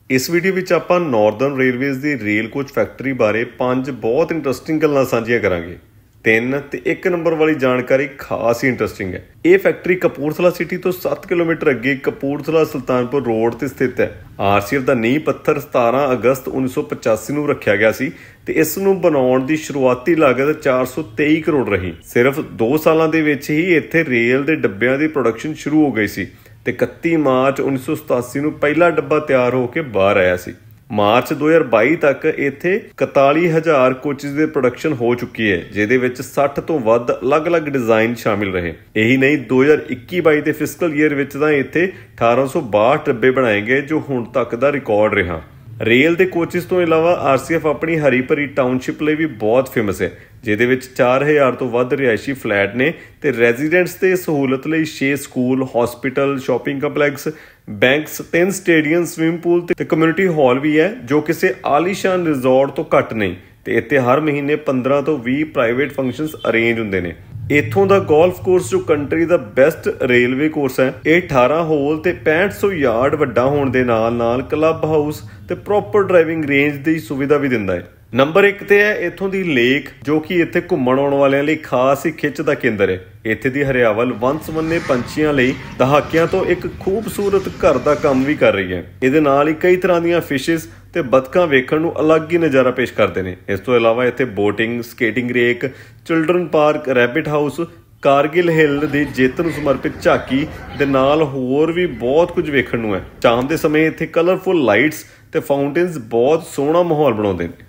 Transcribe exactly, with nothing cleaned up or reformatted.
इस वीडियो में आप नॉर्दर्न रेलवेज़ की रेल कोच फैक्ट्री बारे पांच बहुत इंटरस्टिंग गल्लां साझियां करांगे। तीन ते एक नंबर वाली जानकारी खास ही इंटरस्टिंग है। ये फैक्ट्री कपूरथला सिटी तो सत्त किलोमीटर अगे कपूरथला सुल्तानपुर रोड ते स्थित है। आरसीएफ का नींह पत्थर सतारह अगस्त उन्नीस सौ पचासी नूं रखिया गया सी ते इस नूं बनाउण दी शुरुआती लागत चार सौ तेई करोड़ रही। सिर्फ दो सालां दे विच ही इत्थे रेल दे डब्बिਆਂ ਦੀ प्रोडक्शन शुरू हो गई सी ਤੇ इकतीस मार्च उन्नीस सौ सतासी ਨੂੰ ਪਹਿਲਾ ਡੱਬਾ ਤਿਆਰ ਹੋ ਕੇ ਬਾਹਰ ਆਇਆ ਸੀ। ਮਾਰਚ दो हज़ार बाईस ਤੱਕ ਇੱਥੇ इकतालीस हज़ार ਕੋਚਿਸ ਦੀ ਪ੍ਰੋਡਕਸ਼ਨ ਹੋ ਚੁੱਕੀ ਹੈ, ਜਿਹਦੇ ਵਿੱਚ साठ ਤੋਂ ਵੱਧ ਅਲੱਗ-ਅਲੱਗ ਡਿਜ਼ਾਈਨ ਸ਼ਾਮਿਲ ਰਹੇ। ਇਹੀ ਨਹੀਂ दो हज़ार इक्कीस बाईस ਦੇ ਫਿਸਕਲ ਈਅਰ ਵਿੱਚ ਤਾਂ ਇੱਥੇ अठारह सौ बासठ ਡੱਬੇ ਬਣਾਏ ਗਏ, ਜੋ ਹੁਣ ਤੱਕ ਦਾ ਰਿਕਾਰਡ ਰਿਹਾ। रेल के कोचिस तो इलावा आरसीएफ अपनी हरी भरी टाउनशिप लिए भी बहुत फेमस है, जिहदे विच चार हज़ार तो वध रिहायशी फ्लैट ने ते रेजिडेंट्स ते सहूलत लई छे school, hospital, shopping complex, banks, तीन स्टेडियम, स्विमिंग पूल ते कम्यूनिटी हॉल भी है, जो किसी आलीशान रिजॉर्ट तो घट नहीं। ते इत्थे हर महीने पंद्रह तो बीस प्राइवेट फंक्शनस अरेंज हुंदे ने। इत्थों का गोल्फ कोर्स जो कंट्री का बेस्ट रेलवे कोर्स है, ये अठारह होल ते पैंठ सौ यार्ड वड्डा होने दे नाल नाल क्लब हाउस ते प्रॉपर ड्राइविंग रेंज की सुविधा भी दिंदा है। नंबर एक ते है इत्थों की लेक, जो कि इत्थे घुम्मण आउण वालियां लई खास ही खिच का केंद्र है। इत्थे दी हरियावल वन सवन्ने पंछियां लई दहाकियां तो एक खूबसूरत घर का काम भी कर रही है। इहदे नाल ही कई तरह दीयां फिशिस ते बतखां वेखण नूं अलग ही नज़ारा पेश करते हैं। इस तो इलावा इत्थे boating, skating rink, children park, rabbit house, Kargil hill की जिੱਤ ਨੂੰ समर्पित झाकी ਦੇ ਨਾਲ ਹੋਰ भी बहुत कुछ ਵੇਖਣ ਨੂੰ है। शाम के समय इत्थे कलरफुल लाइट्स ते फाउंटेन्स बहुत सोहना माहौल बनाउंदे ने।